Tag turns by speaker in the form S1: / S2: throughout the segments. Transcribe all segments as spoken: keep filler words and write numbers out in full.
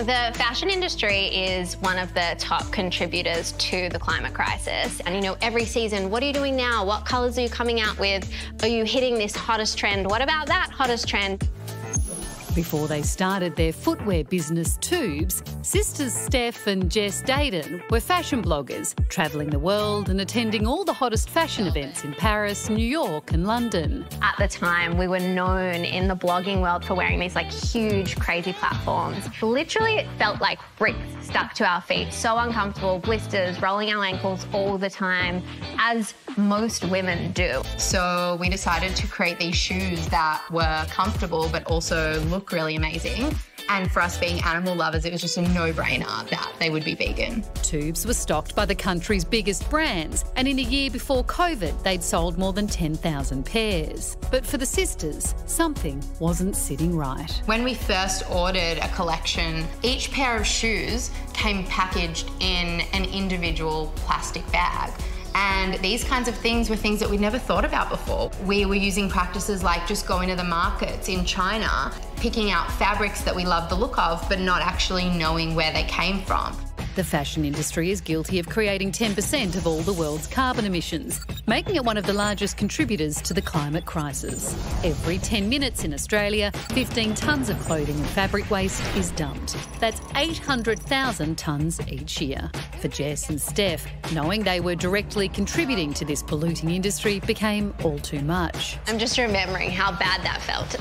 S1: The fashion industry is one of the top contributors to the climate crisis. And you know, every season, what are you doing now? What colours are you coming out with? Are you hitting this hottest trend? What about that hottest trend?
S2: Before they started their footwear business, Tubes, sisters Steph and Jess Dayton were fashion bloggers, travelling the world and attending all the hottest fashion events in Paris, New York and London.
S1: At the time, we were known in the blogging world for wearing these like huge, crazy platforms. Literally, it felt like bricks stuck to our feet. So uncomfortable, blisters, rolling our ankles all the time, as most women do.
S3: So we decided to create these shoes that were comfortable but also look really amazing. And for us being animal lovers, it was just a no-brainer that they would be vegan.
S2: Tubes were stocked by the country's biggest brands, and in a year before COVID, they'd sold more than ten thousand pairs. But for the sisters, something wasn't sitting right.
S3: When we first ordered a collection, each pair of shoes came packaged in an individual plastic bag. And these kinds of things were things that we'd never thought about before. We were using practices like just going to the markets in China, picking out fabrics that we loved the look of, but not actually knowing where they came from.
S2: The fashion industry is guilty of creating ten percent of all the world's carbon emissions, making it one of the largest contributors to the climate crisis. Every ten minutes in Australia, fifteen tonnes of clothing and fabric waste is dumped. That's eight hundred thousand tonnes each year. For Jess and Steph, knowing they were directly contributing to this polluting industry became all too much.
S1: I'm just remembering how bad that felt.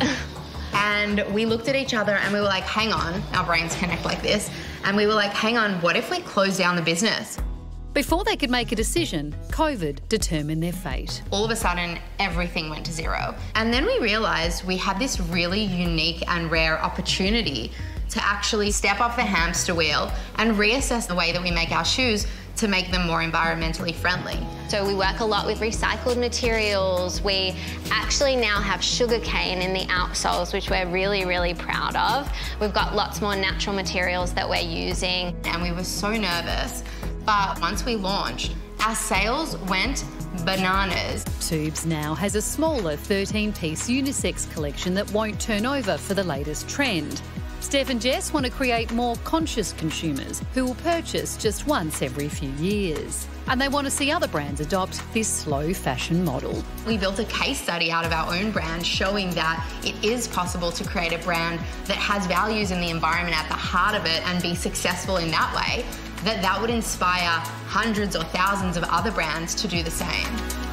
S3: And we looked at each other and we were like, hang on, our brains connect like this. And we were like, hang on, what if we close down the business?
S2: Before they could make a decision, COVID determined their fate.
S3: All of a sudden, everything went to zero. And then we realised we had this really unique and rare opportunity to actually step off the hamster wheel and reassess the way that we make our shoes to make them more environmentally friendly.
S1: So we work a lot with recycled materials. We actually now have sugarcane in the outsoles, which we're really, really proud of. We've got lots more natural materials that we're using.
S3: And we were so nervous, but once we launched, our sales went bananas.
S2: Tubes now has a smaller thirteen-piece unisex collection that won't turn over for the latest trend. Steph and Jess want to create more conscious consumers who will purchase just once every few years. And they want to see other brands adopt this slow fashion model.
S3: We built a case study out of our own brand showing that it is possible to create a brand that has values in the environment at the heart of it and be successful in that way, that that would inspire hundreds or thousands of other brands to do the same.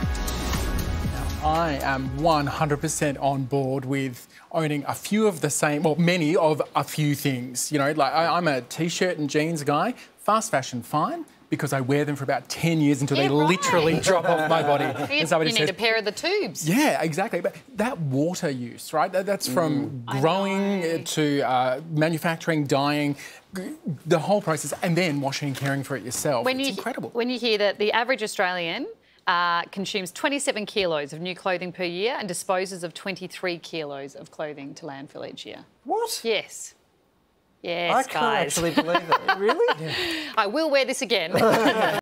S4: I am one hundred percent on board with owning a few of the same, well, many of a few things. You know, like I, I'm a t-shirt and jeans guy. Fast fashion, fine, because I wear them for about ten years until
S1: yeah,
S4: they
S1: right.
S4: literally drop off my body.
S5: You,
S4: and somebody
S5: you need
S4: says,
S5: a pair of the Tubes.
S4: Yeah, exactly. But that water use, right? That, that's from
S5: Mm.
S4: growing to uh, manufacturing, dyeing, the whole process, and then washing and caring for it yourself.
S5: When
S4: it's
S5: you,
S4: incredible.
S5: When you hear that the average Australian Uh, consumes twenty-seven kilos of new clothing per year and disposes of twenty-three kilos of clothing to landfill each year.
S6: What?
S5: Yes. Yes,
S6: I can't
S5: guys.
S6: actually believe that. Really?
S5: I will wear this again.